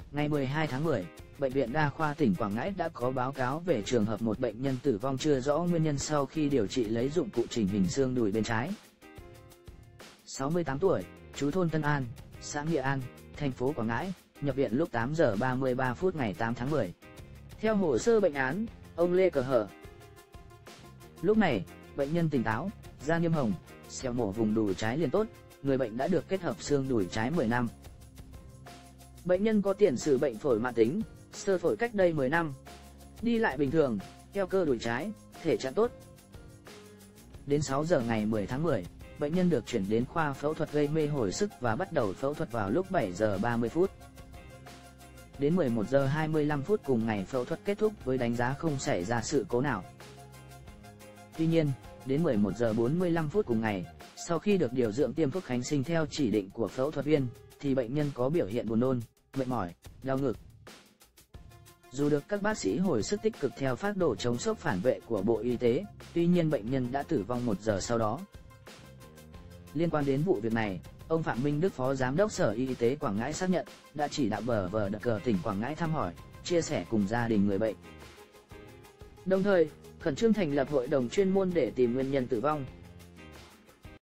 Ngày 12 tháng 10, Bệnh viện Đa khoa tỉnh Quảng Ngãi đã có báo cáo về trường hợp một bệnh nhân tử vong chưa rõ nguyên nhân sau khi điều trị lấy dụng cụ chỉnh hình xương đùi bên trái. 68 tuổi, trú thôn Tân An, xã Nghĩa An, thành phố Quảng Ngãi, nhập viện lúc 8 giờ 33 phút ngày 8 tháng 10. Theo hồ sơ bệnh án, ông Lê Cờ Hở. Lúc này, bệnh nhân tỉnh táo, da niêm hồng, xẹo mổ vùng đùi trái liền tốt, người bệnh đã được kết hợp xương đùi trái 10 năm. Bệnh nhân có tiền sử bệnh phổi mãn tính, xơ phổi cách đây 10 năm. Đi lại bình thường, eo cơ đùi trái, thể trạng tốt. Đến 6 giờ ngày 10 tháng 10, bệnh nhân được chuyển đến khoa phẫu thuật gây mê hồi sức và bắt đầu phẫu thuật vào lúc 7 giờ 30 phút. Đến 11 giờ 25 phút cùng ngày phẫu thuật kết thúc với đánh giá không xảy ra sự cố nào. Tuy nhiên, đến 11 giờ 45 phút cùng ngày, sau khi được điều dưỡng tiêm thuốc kháng sinh theo chỉ định của phẫu thuật viên, thì bệnh nhân có biểu hiện buồn nôn, mệt mỏi, đau ngực. Dù được các bác sĩ hồi sức tích cực theo phác đồ chống sốc phản vệ của Bộ Y tế, tuy nhiên bệnh nhân đã tử vong 1 giờ sau đó. Liên quan đến vụ việc này, ông Phạm Minh Đức, Phó Giám đốc Sở Y tế Quảng Ngãi xác nhận đã chỉ đạo BVDK tỉnh Quảng Ngãi thăm hỏi, chia sẻ cùng gia đình người bệnh. Đồng thời, khẩn trương thành lập hội đồng chuyên môn để tìm nguyên nhân tử vong.